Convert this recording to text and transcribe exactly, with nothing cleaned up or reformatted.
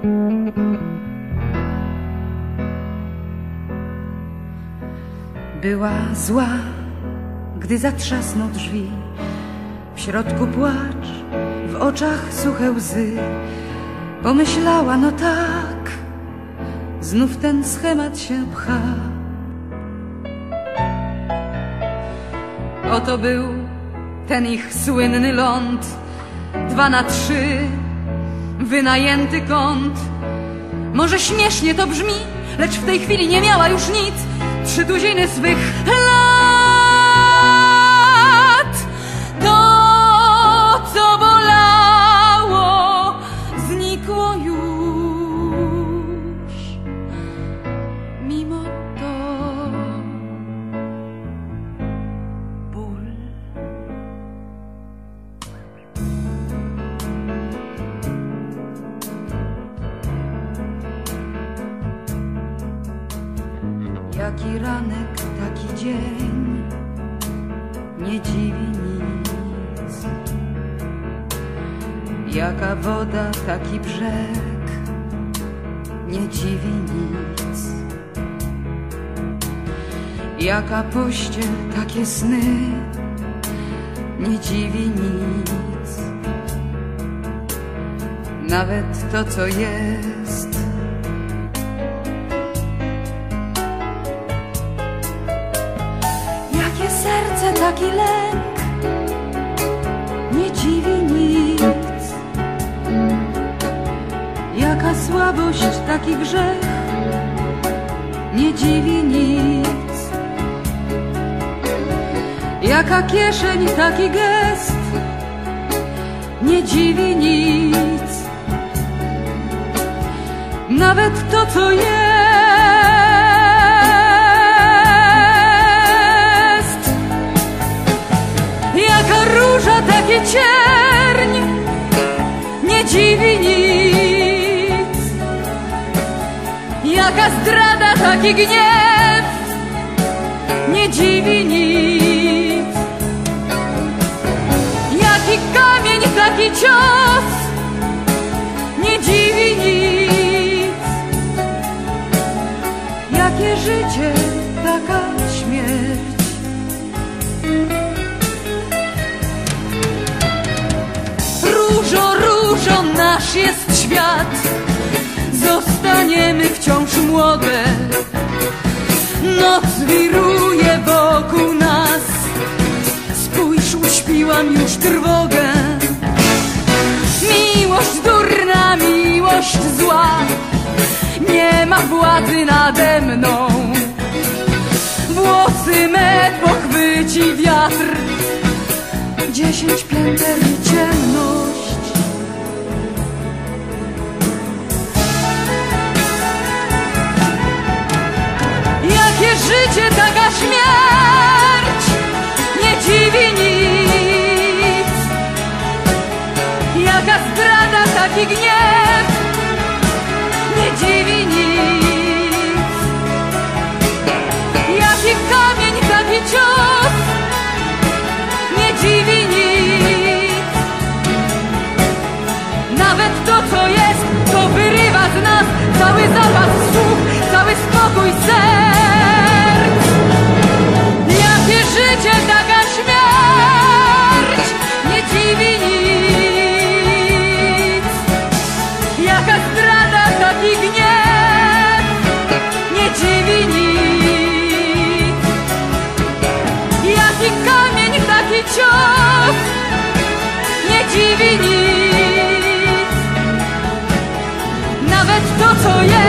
Była zła, gdy zatrzasnął drzwi. W środku płacz, w oczach suche łzy. Pomyślała, no tak, znów ten schemat się pcha. Oto był ten ich słynny ląd, dwa na trzy, wynajęty kąt. Może śmiesznie to brzmi, lecz w tej chwili nie miała już nic. Trzy tuziny swych lat. To, co bolało, znikło już. Mimo to ból. Jaki ranek, taki dzień, nie dziwi nic. Jaka woda, taki brzeg, nie dziwi nic. Jaka pościel, takie sny, nie dziwi nic. Nawet to, co jest. Serce, taki lęk, nie dziwi nic. Jaka słabość, taki grzech, nie dziwi nic. Jaka kieszeń, taki gest, nie dziwi nic. Nawet to, co jest. Taki cierń, nie dziwi nic. Jaka zdrada, taki gniew, nie dziwi nic. Jaki kamień, taki cios, nie dziwi nic. Jakie życie, taka śmierć. Różo, różo, nasz jest świat. Zostaniemy wciąż młode. Noc wiruje wokół nas. Spójrz, uśpiłam już trwogę. Miłość durna, miłość zła, nie ma władzy nade mną. Włosy me pochwyci wiatr. Dziesięć pięter i ciemność. Jakie życie, taka śmierć, nie dziwi nic. Jaka zdrada, taki gniew, nie dziwi nic. Jaki kamień, taki cios, nie dziwi nic. Nawet to, co jest, to wyrywa z nas cały zapas słów, cały spokój serc. Jakie życie, taka śmierć, nie dziwi nic. Jaka zdrada, taki gniew, nie dziwi nic. Jaki kamień, taki cios, nie dziwi nic. Nawet to, co jest.